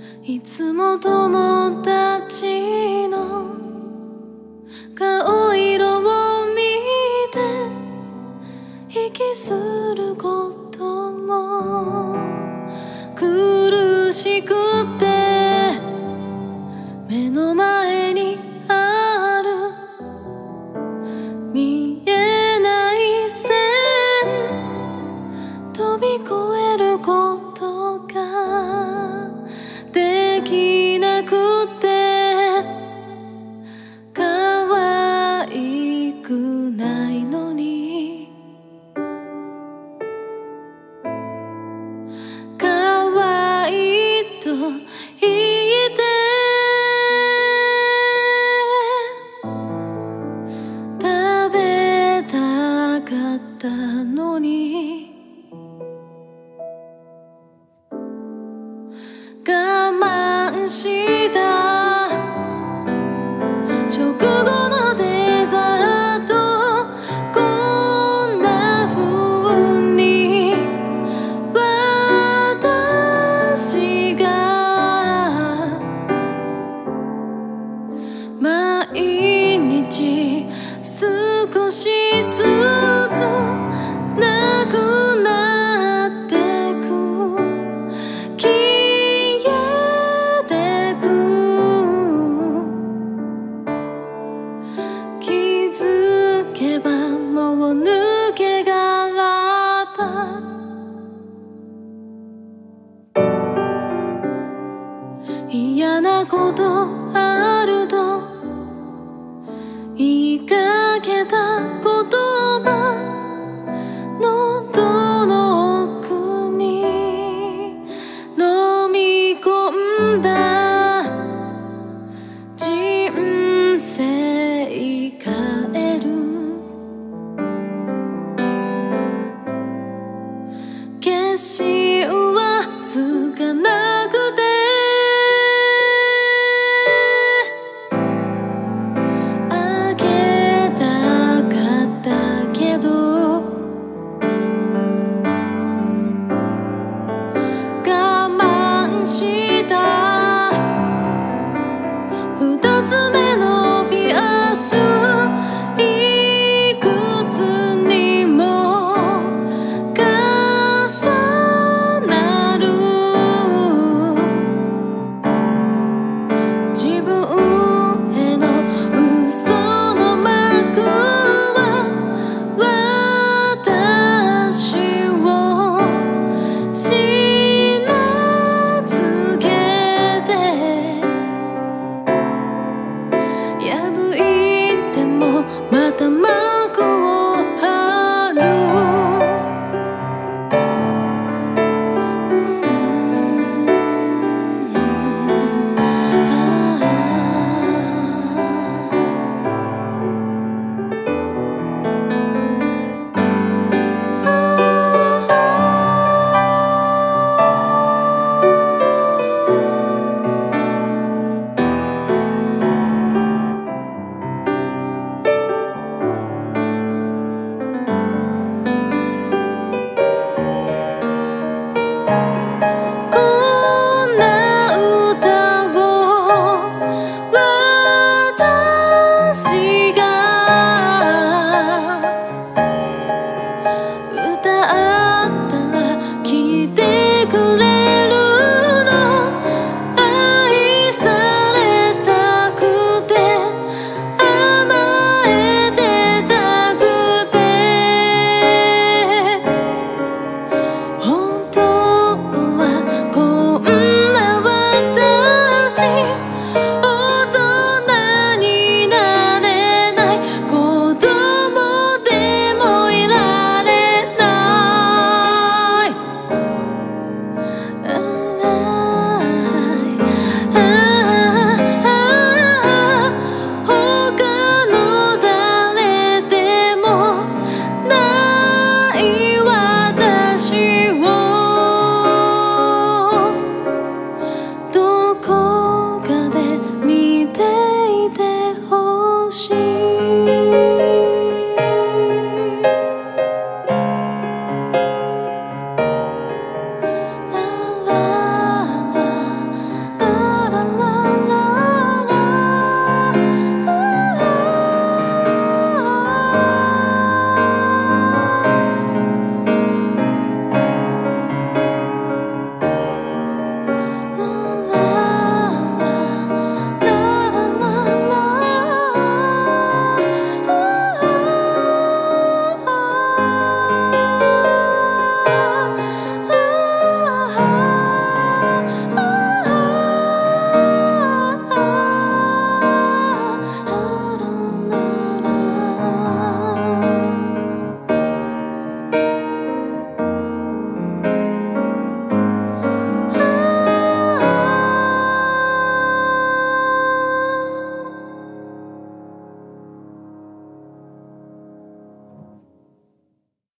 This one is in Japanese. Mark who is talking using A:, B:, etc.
A: いつも友達の顔色を見て息することも苦しくて、目の前にある見えない線飛び越えることができなくて、可愛くないのに可愛いと言って食べたかったのに、我慢した食後のデザート、こんな風に私が毎日少しずつなくなってく、消えてく、気づけばもう抜け殻だ。嫌なことあると言いかけた言葉、喉の奥に飲み込んだ人生変える、決心はつかない